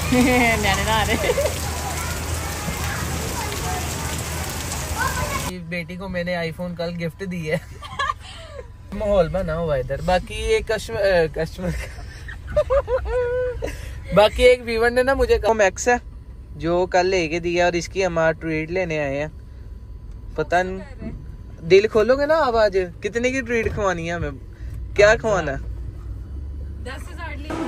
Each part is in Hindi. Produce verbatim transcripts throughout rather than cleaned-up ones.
न्याने ना आ रहे। बेटी को मैंने आईफोन कल गिफ्ट दी है। माहौल बना हुआ इधर। बाकी एक कस्टमर कस्टमर बाकी एक व्यूअर ने ना मुझे कहा मैक्स है जो कल लेके दिया और इसकी हम आज ट्रीट लेने आए हैं। पता नहीं दिल खोलोगे ना आप आज कितने की ट्रीट खवानी है हमें, क्या खवाना है? दस हजार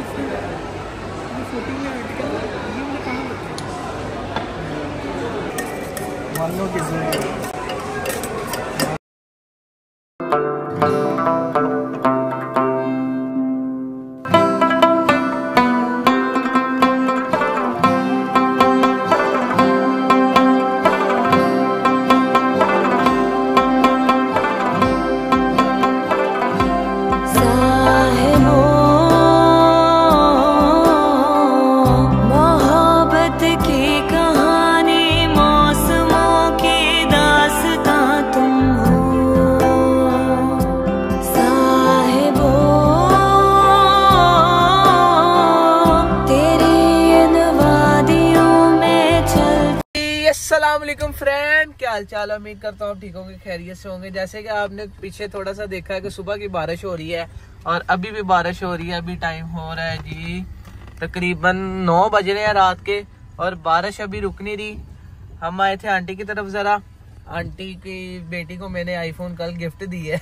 अस्सलामुअलैकुम फ्रेंड, क्या हाल चाल? उम्मीद करता हूँ ठीक होंगे, खैरियत से होंगे। जैसे कि आपने पीछे थोड़ा सा देखा है कि सुबह की बारिश हो रही है और अभी भी बारिश हो रही है। अभी टाइम हो रहा है जी तकरीबन नौ बज रहे हैं रात के और बारिश अभी रुक नहीं रही। हम आए थे आंटी की तरफ जरा। आंटी की बेटी को मैंने आईफोन कल गिफ्ट दी है।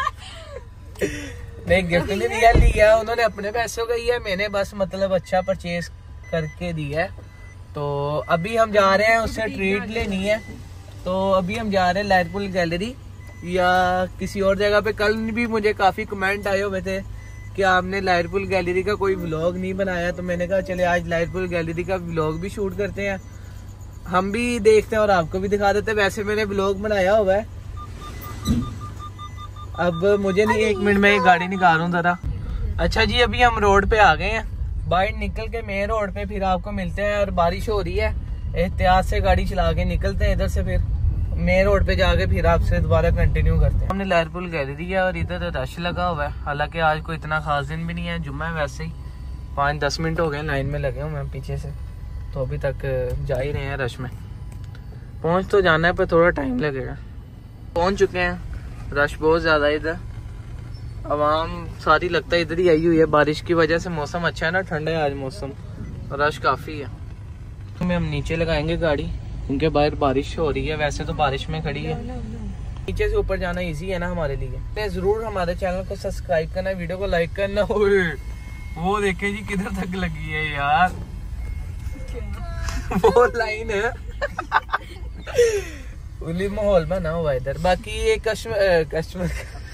नहीं गिफ्ट नहीं दिया, लिया उन्होंने अपने पैसों का ही है, मैंने बस मतलब अच्छा परचेज करके दिया है। तो अभी हम जा रहे हैं उससे ट्रीट लेनी है। तो अभी हम जा रहे हैं लायरपुल गैलरी या किसी और जगह पे। कल भी मुझे काफी कमेंट आए हुए थे कि आपने लायरपुल गैलरी का कोई व्लॉग नहीं बनाया, तो मैंने कहा चले आज लायरपुल गैलरी का व्लॉग भी शूट करते हैं, हम भी देखते हैं और आपको भी दिखा देते हैं। वैसे मैंने व्लॉग बनाया हुआ है। अब मुझे नहीं, एक मिनट में गाड़ी निकालूं जरा। अच्छा जी, अभी हम रोड पे आ गए हैं। बाहर निकल के मेन रोड पे फिर आपको मिलते हैं। और बारिश हो रही है, एहतियात से गाड़ी चला के निकलते हैं इधर से, फिर मेन रोड पे जाके फिर आपसे दोबारा कंटिन्यू करते हैं। हमने लायरपुल गैलरी है और इधर रश लगा हुआ है। हालांकि आज कोई इतना खास दिन भी नहीं है, जुम्मा है। वैसे ही पाँच दस मिनट हो गए लाइन में लगे हुए हैं पीछे से, तो अभी तक जा ही रहे हैं रश में। पहुँच तो जाना है पर थोड़ा टाइम लगेगा। पहुँच चुके हैं, रश बहुत ज्यादा है इधर। आवाम सारी लगता है इधर ही आई हुई है। बारिश की वजह से मौसम अच्छा है ना, ठंडा है आज मौसम, रश काफी है। तो हम नीचे लगाएंगे गाड़ी क्योंकि बाहर बारिश हो रही है। वैसे तो बारिश में खड़ी है, नीचे से ऊपर जाना इजी है ना हमारे लिए। जरूर हमारे चैनल को सब्सक्राइब करना, वीडियो को लाइक करना। वो देखे जी किधर तक लगी है यार, वो लाइन है। उली माहौल बना हुआ इधर। बाकी एक कस्टमर कस्टमर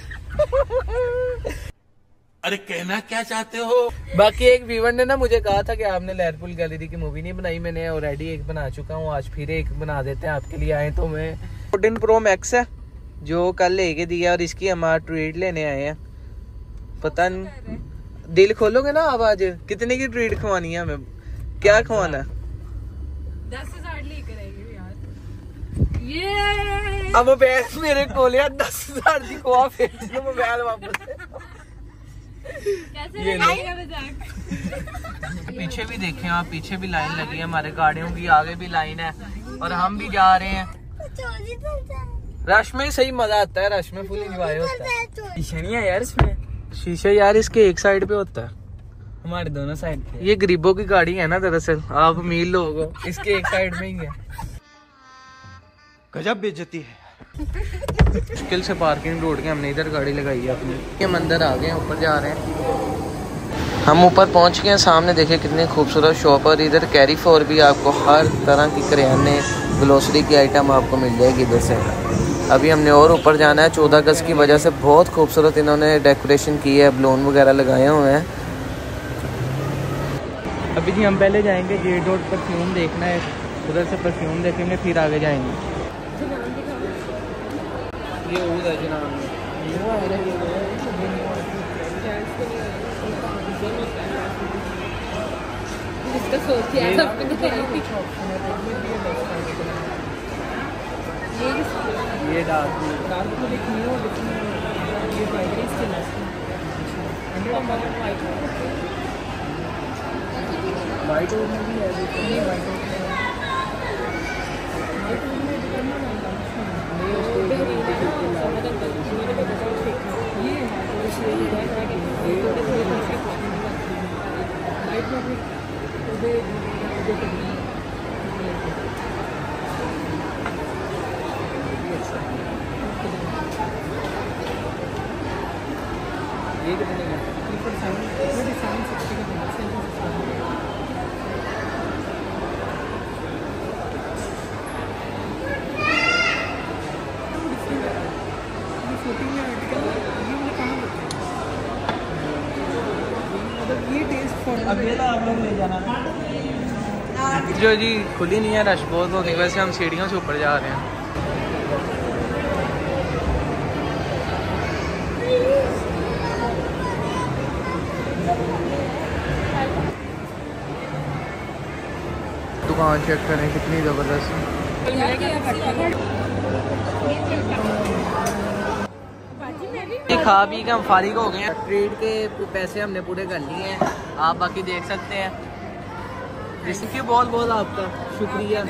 अरे कहना क्या चाहते हो? बाकी एक व्यूअर ने ना मुझे कहा था कि आपने लायरपुल गैलरी की मूवी नहीं बनाई। मैंने ऑलरेडी एक बना चुका हूँ, आज फिर एक बना देते हैं आपके लिए। आए तो मैं फोर्टीन प्रो मैक्स है जो कल लेके दिया और इसकी हम आज ट्रीट लेने आए हैं। पता नहीं दिल खोलोगे ना आप आज कितने की ट्रीट खवानी है हमें, क्या खवाना है? दस हजार लेकर आएगी यार। ये अब मोबाइल मेरे को लिया दस हजार की खुआ, फिर मोबाइल वापस। कैसे लगाएगा मजाक? पीछे भी देखें आप, पीछे भी लाइन लगी है हमारे गाड़ियों की, आगे भी लाइन है और हम भी जा रहे हैं। रश में सही मजा आता है, रश में फुल एंजॉय होता है। शीशे नहीं है यार इसमें, शीशे यार इसके एक साइड पे होता है, हमारे दोनों साइड पे। ये गरीबों की गाड़ी है ना, दरअसल आप अमीर लोग हो, इसके एक साइड में ही है। गजब बेइज्जती है। मुश्किल से पार्किंग ढूंढ के हमने इधर गाड़ी लगाई है अपनी। हम अंदर आ गए, ऊपर जा रहे हैं। हम ऊपर पहुंच गए हैं। सामने देखे कितनी खूबसूरत शॉप है। इधर कैरी फॉर भी आपको हर तरह की करियाने ग्लोसरी की आइटम आपको मिल जाएगी इधर से। अभी हमने और ऊपर जाना है। चौदह अगस्त की वजह से बहुत खूबसूरत इन्होंने डेकोरेशन की है, बलून वगैरह लगाए हुए हैं। अभी जी हम पहले जाएंगे गेट रोड, परफ्यूम देखना है, उधर से परफ्यूम देखेंगे फिर आगे जाएंगे। ये उधर जनाब ये डार्क डार्क में देखनी हो, ये प्राइमरी स्किन है। वाइट ओट में भी है, देखिए वाइट ओट में ये कितने का? आप लोग ले जाना जो जी खुली नहीं है, रश बहुत हो गई। वैसे हम सीढ़ियों से ऊपर जा रहे हैं। दुकान चेक करें कितनी जबरदस्त है। खा पी के हम फारिग हो गए हैं। ट्रेड के पैसे हमने पूरे कर लिए हैं, आप बाकी देख सकते हैं। रिसिकी बहुत बहुत आपका शुक्रिया।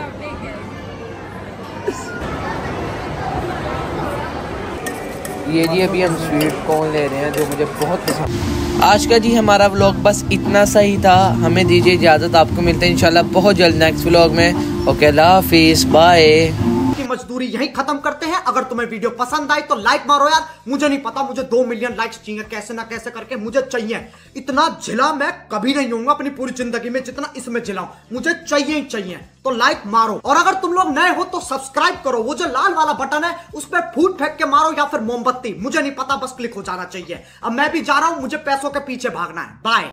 ये जी अभी हम स्वीट कॉर्न ले रहे हैं जो मुझे बहुत पसंद। आज का जी हमारा व्लॉग बस इतना सा ही था। हमें दीजिए इजाज़त, आपको मिलते हैं इंशाल्लाह बहुत जल्द नेक्स्ट व्लॉग में। ओके, अल्लाह हाफिज़, बाय। मजदूरी यही खत्म करते हैं। अगर तुम्हें वीडियो पसंद आई तो लाइक मारो यार। मुझे नहीं पता, मुझे दो मिलियन लाइक्स चाहिए, कैसे ना कैसे करके मुझे चाहिए। इतना झिला मैं कभी नहीं होऊंगा अपनी पूरी जिंदगी में जितना इसमें झिलाऊं। मुझे चाहिए ही चाहिए, तो लाइक मारो। और अगर तुम लोग नए हो तो सब्सक्राइब करो। वो जो लाल वाला बटन है उस पर फूट फेंक के मारो या फिर मोमबत्ती, मुझे नहीं पता, बस क्लिक हो जाना चाहिए। अब मैं भी जा रहा हूं, मुझे पैसों के पीछे भागना है। बाय।